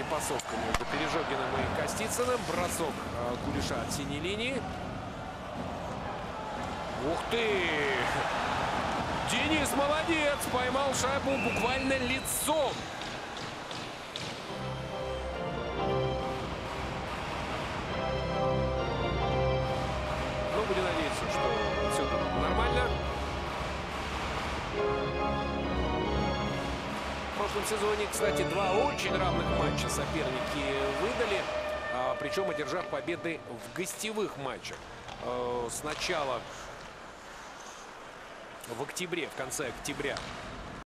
перепасовка между Пережогиным и Костицыным. Бросок Кулеша от синей линии. Ух ты! Денис молодец! Поймал шайбу буквально лицом. Но будем надеяться, что все будет нормально. В прошлом сезоне, кстати, два очень равных матча соперники выдали, причем одержав победы в гостевых матчах. Сначала в октябре, в конце октября